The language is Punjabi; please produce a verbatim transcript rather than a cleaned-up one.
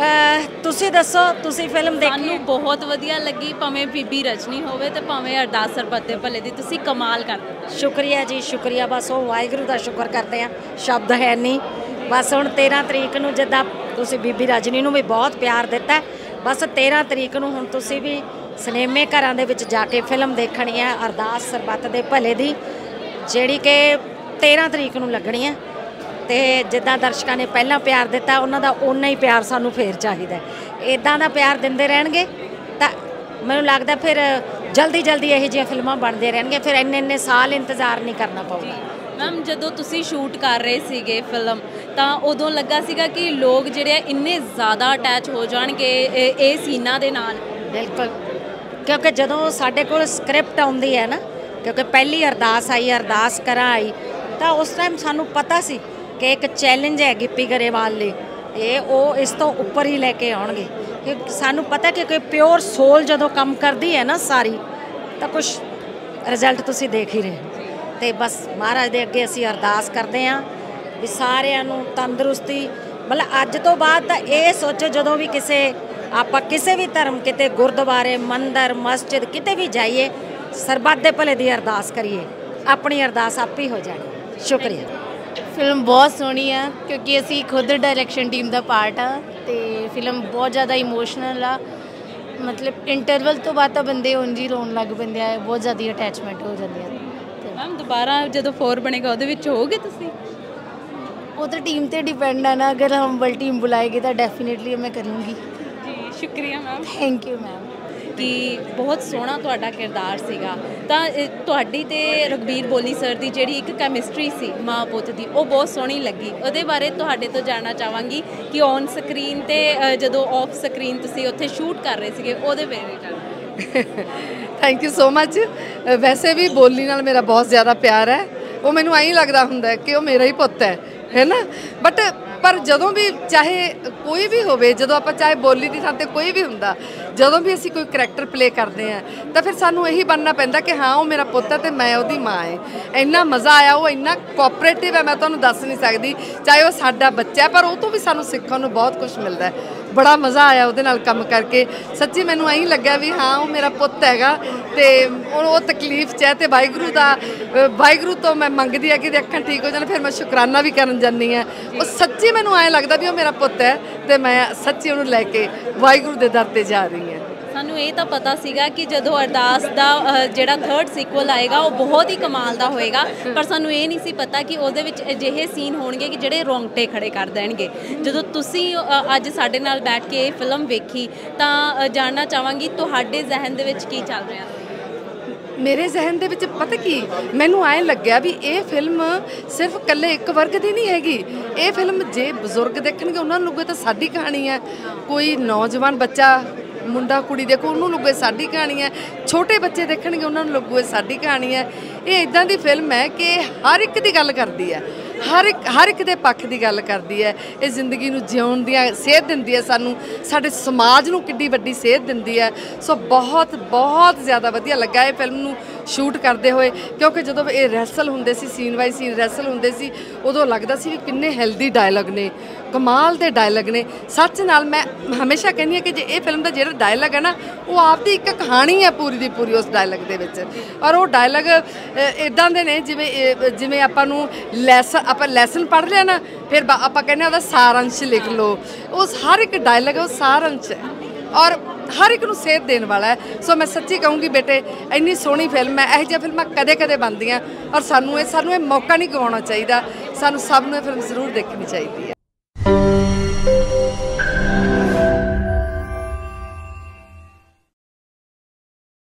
ਤੁਸੀਂ ਦੱਸੋ, ਤੁਸੀਂ ਫਿਲਮ ਦੇਖੀ? ਸਾਨੂੰ ਬਹੁਤ ਵਧੀਆ ਲੱਗੀ, ਭਾਵੇਂ ਬੀਬੀ ਰਜਨੀ ਹੋਵੇ ਤੇ ਭਾਵੇਂ ਅਰਦਾਸ ਸਰਬੱਤ ਦੇ ਭਲੇ ਦੀ, ਤੁਸੀਂ ਕਮਾਲ ਕਰ ਦਿੱਤਾ। ਸ਼ੁਕਰੀਆ ਜੀ, ਸ਼ੁਕਰੀਆ। ਬਸ ਉਹ ਵਾਹਿਗੁਰੂ ਦਾ ਸ਼ੁਕਰ ਕਰਦੇ ਆ, ਸ਼ਬਦ ਹੈ ਨਹੀਂ। ਬਸ ਹੁਣ ਤੇਰ੍ਹਾਂ ਤਰੀਕ ਨੂੰ ਜਿੱਦਾਂ ਤੁਸੀਂ ਬੀਬੀ ਰਜਨੀ ਨੂੰ ਵੀ ਬਹੁਤ ਪਿਆਰ ਦਿੱਤਾ, ਬਸ ਤੇਰ੍ਹਾਂ ਤਰੀਕ ਨੂੰ ਹੁਣ ਤੁਸੀਂ ਵੀ ਸਿਨੇਮੇ ਘਰਾਂ ਦੇ ਵਿੱਚ ਜਾ ਕੇ ਫਿਲਮ ਦੇਖਣੀ ਹੈ ਅਰਦਾਸ ਸਰਬੱਤ ਦੇ ਭਲੇ ਦੀ, ਜਿਹੜੀ ਕਿ ਤੇਰ੍ਹਾਂ ਤਰੀਕ ਨੂੰ ਲੱਗਣੀ ਹੈ। ਤੇ ਜਿੱਦਾਂ ਦਰਸ਼ਕਾਂ ਨੇ ਪਹਿਲਾਂ ਪਿਆਰ ਦਿੱਤਾ, ਉਹਨਾਂ ਦਾ ਓਨਾ ਹੀ ਪਿਆਰ ਸਾਨੂੰ ਫੇਰ ਚਾਹੀਦਾ। ਇੱਦਾਂ ਦਾ ਪਿਆਰ ਦਿੰਦੇ ਰਹਿਣਗੇ ਤਾਂ ਮੈਨੂੰ ਲੱਗਦਾ ਫਿਰ ਜਲਦੀ ਜਲਦੀ ਇਹੋ ਜਿਹੀਆਂ ਫਿਲਮਾਂ ਬਣਦੀਆਂ ਰਹਿਣਗੀਆਂ, ਫਿਰ ਇੰਨੇ ਇੰਨੇ ਸਾਲ ਇੰਤਜ਼ਾਰ ਨਹੀਂ ਕਰਨਾ ਪਊਗਾ। ਮੈਮ, ਜਦੋਂ ਤੁਸੀਂ ਸ਼ੂਟ ਕਰ ਰਹੇ ਸੀਗੇ ਫਿਲਮ, ਤਾਂ ਉਦੋਂ ਲੱਗਾ ਸੀਗਾ ਕਿ ਲੋਕ ਜਿਹੜੇ ਆ ਇੰਨੇ ਜ਼ਿਆਦਾ ਅਟੈਚ ਹੋ ਜਾਣਗੇ ਇਹ ਸੀਨਾਂ ਦੇ ਨਾਲ। ਬਿਲਕੁਲ, ਕਿਉਂਕਿ ਜਦੋਂ ਸਾਡੇ ਕੋਲ ਸਕ੍ਰਿਪਟ ਆਉਂਦੀ ਹੈ ਨਾ, ਕਿਉਂਕਿ ਪਹਿਲੀ ਅਰਦਾਸ ਆਈ, ਅਰਦਾਸ ਕਰਾਂ ਆਈ, ਤਾਂ ਉਸ ਟਾਈਮ ਸਾਨੂੰ ਪਤਾ ਸੀ ਕਿ ਇੱਕ ਚੈਲੰਜ ਹੈ ਗਿੱਪੀ ਗਰੇਵਾਲ ਲਈ, ਇਹ ਉਹ ਇਸ ਤੋਂ ਉੱਪਰ ਹੀ ਲੈ ਕੇ ਆਉਣਗੇ। ਕਿ ਸਾਨੂੰ ਪਤਾ ਕਿ ਕੋਈ ਪਿਓਰ ਸੋਲ ਜਦੋਂ ਕੰਮ ਕਰਦੀ ਹੈ ਨਾ ਸਾਰੀ, ਤਾਂ ਕੁਛ ਰਿਜ਼ਲਟ ਤੁਸੀਂ ਦੇਖ ਹੀ ਰਹੇ। ਤੇ ਬਸ ਮਹਾਰਾਜ ਦੇ ਅੱਗੇ ਅਸੀਂ ਅਰਦਾਸ ਕਰਦੇ ਹਾਂ ਵੀ ਸਾਰਿਆਂ ਨੂੰ ਤੰਦਰੁਸਤੀ, ਮਤਲਬ ਅੱਜ ਤੋਂ ਬਾਅਦ ਤਾਂ ਇਹ ਸੋਚੋ ਜਦੋਂ ਵੀ ਕਿਸੇ ਆਪਾਂ ਕਿਸੇ ਵੀ ਧਰਮ, ਕਿਤੇ ਗੁਰਦੁਆਰੇ, ਮੰਦਰ, ਮਸਜਿਦ, ਕਿਤੇ ਵੀ ਜਾਈਏ, ਸਰਬੱਤ ਦੇ ਭਲੇ ਦੀ ਅਰਦਾਸ ਕਰੀਏ, ਆਪਣੀ ਅਰਦਾਸ ਆਪੇ ਹੋ ਜਾਣੀ। ਸ਼ੁਕਰੀਆ। ਫਿਲਮ ਬਹੁਤ ਸੋਹਣੀ ਆ, ਕਿਉਂਕਿ ਅਸੀਂ ਖੁਦ ਡਾਇਰੈਕਸ਼ਨ ਟੀਮ ਦਾ ਪਾਰਟ ਆ, ਤੇ ਫਿਲਮ ਬਹੁਤ ਜ਼ਿਆਦਾ ਇਮੋਸ਼ਨਲ ਆ। ਮਤਲਬ ਇੰਟਰਵਲ ਤੋਂ ਬਾਅਦ ਤਾਂ ਬੰਦੇ ਉਂਝ ਹੀ ਰੋਣ ਲੱਗ ਪੈਂਦੇ ਆ, ਬਹੁਤ ਜ਼ਿਆਦਾ ਅਟੈਚਮੈਂਟ ਹੋ ਜਾਂਦੀ ਹੈ। ਮੈਮ, ਦੁਬਾਰਾ ਜਦੋਂ ਫੋਰ ਬਣੇਗਾ ਉਹਦੇ ਵਿੱਚ ਹੋਗੇ ਤੁਸੀਂ? ਉਹ ਤਾਂ ਟੀਮ 'ਤੇ ਡਿਪੈਂਡ ਆ ਨਾ, ਅਗਰ ਹੰਬਲ ਟੀਮ ਬੁਲਾਏਗੀ ਤਾਂ ਡੈਫੀਨੇਟਲੀ ਮੈਂ ਕਰੂੰਗੀ। ਜੀ, ਸ਼ੁਕਰੀਆ ਮੈਮ। Thank you ma'am. ਕਿ ਬਹੁਤ ਸੋਹਣਾ ਤੁਹਾਡਾ ਕਿਰਦਾਰ ਸੀਗਾ, ਤਾਂ ਤੁਹਾਡੀ ਤੇ ਰਘਬੀਰ ਬੋਲੀ ਸਰ ਦੀ ਜਿਹੜੀ ਇੱਕ ਕੈਮਿਸਟਰੀ ਸੀ ਮਾਂ ਪੁੱਤ ਦੀ, ਉਹ ਬਹੁਤ ਸੋਹਣੀ ਲੱਗੀ। ਉਹਦੇ ਬਾਰੇ ਤੁਹਾਡੇ ਤੋਂ ਜਾਣਨਾ ਚਾਹਾਂਗੀ ਕਿ ਔਨ ਸਕਰੀਨ ਤੇ ਜਦੋਂ ਆਫ ਸਕਰੀਨ ਤੁਸੀਂ ਉੱਥੇ ਸ਼ੂਟ ਕਰ ਰਹੇ ਸੀਗੇ, ਉਹਦੇ ਬਾਰੇ ਜਾਣਨਾ। Thank you so much. ਵੈਸੇ ਵੀ ਬੋਲੀ ਨਾਲ ਮੇਰਾ ਬਹੁਤ ਜ਼ਿਆਦਾ ਪਿਆਰ ਹੈ, ਉਹ ਮੈਨੂੰ ਐਂ ਲੱਗਦਾ ਹੁੰਦਾ ਕਿ ਉਹ ਮੇਰਾ ਹੀ ਪੁੱਤ ਹੈ, ਹੈ ਨਾ। ਬਟ ਪਰ ਜਦੋਂ ਵੀ ਚਾਹੇ ਕੋਈ ਵੀ ਹੋਵੇ, ਜਦੋਂ ਆਪਾਂ ਚਾਹੇ ਬੋਲੀ ਦੀ ਥਾਂ 'ਤੇ ਕੋਈ ਵੀ ਹੁੰਦਾ, ਜਦੋਂ ਵੀ ਅਸੀਂ ਕੋਈ ਕਰੈਕਟਰ ਪਲੇ ਕਰਦੇ ਹਾਂ ਤਾਂ ਫਿਰ ਸਾਨੂੰ ਇਹੀ ਬਣਨਾ ਪੈਂਦਾ ਕਿ ਹਾਂ ਉਹ ਮੇਰਾ ਪੁੱਤ ਹੈ ਅਤੇ ਮੈਂ ਉਹਦੀ ਮਾਂ ਹੈ। ਇੰਨਾ ਮਜ਼ਾ ਆਇਆ, ਉਹ ਇੰਨਾ ਕੋਆਪਰੇਟਿਵ ਹੈ, ਮੈਂ ਤੁਹਾਨੂੰ ਦੱਸ ਨਹੀਂ ਸਕਦੀ। ਚਾਹੇ ਉਹ ਸਾਡਾ ਬੱਚਾ ਹੈ, ਪਰ ਉਹ ਤੋਂ ਵੀ ਸਾਨੂੰ ਸਿੱਖਣ ਨੂੰ ਬਹੁਤ ਕੁਛ ਮਿਲਦਾ ਹੈ। ਬੜਾ ਮਜ਼ਾ ਆਇਆ ਉਹਦੇ ਨਾਲ ਕੰਮ ਕਰਕੇ। ਸੱਚੀ ਮੈਨੂੰ ਐਂ ਲੱਗਿਆ ਵੀ ਹਾਂ ਉਹ ਮੇਰਾ ਪੁੱਤ ਹੈਗਾ, ਅਤੇ ਉਹ ਤਕਲੀਫ 'ਚ ਹੈ, ਅਤੇ ਵਾਹਿਗੁਰੂ ਦਾ ਵਾਹਿਗੁਰੂ ਤੋਂ ਮੈਂ ਮੰਗਦੀ ਹਾਂ ਕਿ ਇਹਦੇ ਅੱਖਾਂ ਠੀਕ ਹੋ ਜਾਣ, ਫਿਰ ਮੈਂ ਸ਼ੁਕਰਾਨਾ ਵੀ ਕਰਨ ਜਾਂਦੀ ਹਾਂ। ਉਹ ਸੱਚੀ ਮੈਨੂੰ ਐਂ ਲੱਗਦਾ ਵੀ ਉਹ ਮੇਰਾ ਪੁੱਤ ਹੈ, ਅਤੇ ਮੈਂ ਸੱਚੀ ਉਹਨੂੰ ਲੈ ਕੇ ਵਾਹਿਗੁਰੂ ਦੇ ਦਰ 'ਤੇ ਜਾ ਰਹੀ ਹਾਂ। ਸਾਨੂੰ ਇਹ ਤਾਂ ਪਤਾ ਸੀਗਾ ਕਿ ਜਦੋਂ ਅਰਦਾਸ ਦਾ ਜਿਹੜਾ ਥਰਡ ਸੀਕਵਲ ਆਏਗਾ ਉਹ ਬਹੁਤ ਹੀ ਕਮਾਲ ਦਾ ਹੋਏਗਾ, ਪਰ ਸਾਨੂੰ ਇਹ ਨਹੀਂ ਸੀ ਪਤਾ ਕਿ ਉਹਦੇ ਵਿੱਚ ਅਜਿਹੇ ਸੀਨ ਹੋਣਗੇ ਕਿ ਜਿਹੜੇ ਰੋਂਗਟੇ ਖੜੇ ਕਰ ਦੇਣਗੇ। ਜਦੋਂ ਤੁਸੀਂ ਅੱਜ ਸਾਡੇ ਨਾਲ ਬੈਠ ਕੇ ਇਹ ਫਿਲਮ ਵੇਖੀ, ਤਾਂ ਜਾਣਨਾ ਚਾਹਾਂਗੀ ਤੁਹਾਡੇ ਜ਼ਿਹਨ ਦੇ ਵਿੱਚ ਕੀ ਚੱਲ ਰਿਹਾ ਸੀ? ਮੇਰੇ ਜ਼ਿਹਨ ਦੇ ਵਿੱਚ ਪਤਾ ਕੀ, ਮੈਨੂੰ ਐਂ ਲੱਗਿਆ ਵੀ ਇਹ ਫਿਲਮ ਸਿਰਫ ਇਕੱਲੇ ਇੱਕ ਵਰਗ ਦੀ ਨਹੀਂ ਹੈਗੀ। ਇਹ ਫਿਲਮ ਜੇ ਬਜ਼ੁਰਗ ਦੇਖਣਗੇ ਉਹਨਾਂ ਨੂੰ ਲੱਗੂਗਾ ਤਾਂ ਸਾਡੀ ਕਹਾਣੀ ਹੈ, ਕੋਈ ਨੌਜਵਾਨ ਬੱਚਾ ਮੁੰਡਾ ਕੁੜੀ ਦੇਖੋ ਉਹਨੂੰ ਲੱਗੂਗਾ ਸਾਡੀ ਕਹਾਣੀ ਹੈ, ਛੋਟੇ ਬੱਚੇ ਦੇਖਣਗੇ ਉਹਨਾਂ ਨੂੰ ਲੱਗੂਗਾ ਸਾਡੀ ਕਹਾਣੀ ਹੈ। ਇਹ ਇੱਦਾਂ ਦੀ ਫਿਲਮ ਹੈ ਕਿ ਹਰ ਇੱਕ ਦੀ ਗੱਲ ਕਰਦੀ ਹੈ, ਹਰ ਇੱਕ ਹਰ ਇੱਕ ਦੇ ਪੱਖ ਦੀ ਗੱਲ ਕਰਦੀ ਹੈ। ਇਹ ਜ਼ਿੰਦਗੀ ਨੂੰ ਜਿਉਣ ਦੀਆਂ ਸੇਧ ਦਿੰਦੀ ਹੈ ਸਾਨੂੰ, ਸਾਡੇ ਸਮਾਜ ਨੂੰ ਕਿੱਡੀ ਵੱਡੀ ਸੇਧ ਦਿੰਦੀ ਹੈ। ਸੋ ਬਹੁਤ ਬਹੁਤ ਜ਼ਿਆਦਾ ਵਧੀਆ ਲੱਗਾ ਇਹ ਫਿਲਮ ਨੂੰ ਸ਼ੂਟ ਕਰਦੇ ਹੋਏ, ਕਿਉਂਕਿ ਜਦੋਂ ਇਹ ਰੈਸਲ ਹੁੰਦੇ ਸੀ, ਸੀਨ ਬਾਈ ਸੀਨ ਰੈਸਲ ਹੁੰਦੇ ਸੀ, ਉਦੋਂ ਲੱਗਦਾ ਸੀ ਵੀ ਕਿੰਨੇ ਹੈਲਦੀ ਡਾਇਲੌਗ ਨੇ, ਕਮਾਲ ਦੇ ਡਾਇਲੌਗ ਨੇ। ਸੱਚ ਨਾਲ ਮੈਂ ਹਮੇਸ਼ਾ ਕਹਿੰਦੀ ਹਾਂ ਕਿ ਜੇ ਇਹ ਫਿਲਮ ਦਾ ਜਿਹੜਾ ਡਾਇਲੌਗ ਹੈ ਨਾ, ਉਹ ਆਪਦੀ ਇੱਕ ਕਹਾਣੀ ਹੈ ਪੂਰੀ ਦੀ ਪੂਰੀ ਉਸ ਡਾਇਲੌਗ ਦੇ ਵਿੱਚ। ਔਰ ਉਹ ਡਾਇਲੌਗ ਇੱਦਾਂ ਦੇ ਨੇ ਜਿਵੇਂ ਜਿਵੇਂ ਆਪਾਂ ਨੂੰ ਲੈਸਨ ਆਪਾਂ ਲੈਸਨ ਪੜ੍ਹ ਲਿਆ ਨਾ, ਫਿਰ ਆਪਾਂ ਕਹਿੰਦੇ ਉਹਦਾ ਸਾਰੰਸ਼ ਲਿਖ ਲਓ। ਉਸ ਹਰ ਇੱਕ ਡਾਇਲੌਗ ਉਹ ਸਾਰੰਸ਼ ਹੈ ਔਰ ਹਰ ਇੱਕ ਨੂੰ ਸੇਧ ਦੇਣ ਵਾਲਾ ਹੈ। ਸੋ ਮੈਂ ਸੱਚੀ ਕਹੂੰਗੀ ਬੇਟੇ, ਇੰਨੀ ਸੋਹਣੀ ਫਿਲਮ ਹੈ। ਇਹੋ ਜਿਹੀਆਂ ਫਿਲਮਾਂ ਕਦੇ ਕਦੇ ਬਣਦੀਆਂ, ਔਰ ਸਾਨੂੰ ਇਹ ਸਾਨੂੰ ਇਹ ਮੌਕਾ ਨਹੀਂ ਗਵਾਉਣਾ ਚਾਹੀਦਾ। ਸਾਨੂੰ ਸਭ ਨੂੰ ਇਹ ਫਿਲਮ ਜ਼ਰੂਰ ਦੇਖਣੀ ਚਾਹੀਦੀ ਹੈ।